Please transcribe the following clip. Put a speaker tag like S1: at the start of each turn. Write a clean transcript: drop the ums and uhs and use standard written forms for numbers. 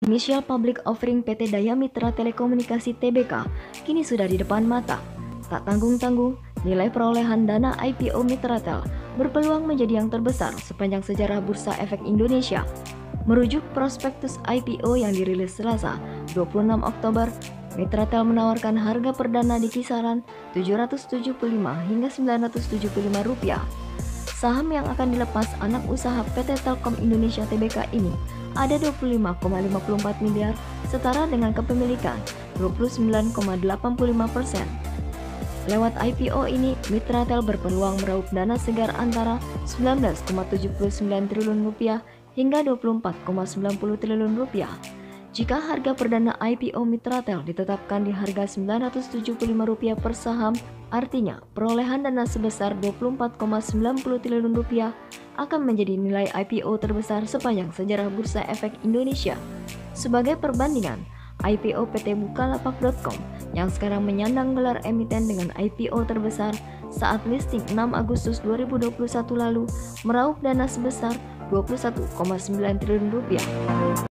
S1: Initial Public Offering PT Daya Mitra Telekomunikasi Tbk kini sudah di depan mata. Tak tanggung-tanggung, nilai perolehan dana IPO Mitratel berpeluang menjadi yang terbesar sepanjang sejarah Bursa Efek Indonesia. Merujuk prospektus IPO yang dirilis Selasa, 26 Oktober, Mitratel menawarkan harga perdana di kisaran Rp775 hingga Rp975. Saham yang akan dilepas anak usaha PT Telkom Indonesia Tbk ini ada 25,54 miliar, setara dengan kepemilikan 29,85%. Lewat IPO ini, Mitratel berpeluang meraup dana segar antara Rp19,79 triliun hingga Rp24,90 triliun. Jika harga perdana IPO Mitratel ditetapkan di harga Rp975 per saham, artinya perolehan dana sebesar Rp24,90 triliun akan menjadi nilai IPO terbesar sepanjang sejarah Bursa Efek Indonesia. Sebagai perbandingan, IPO PT Bukalapak.com yang sekarang menyandang gelar emiten dengan IPO terbesar saat listing 6 Agustus 2021 lalu meraup dana sebesar Rp21,9 triliun.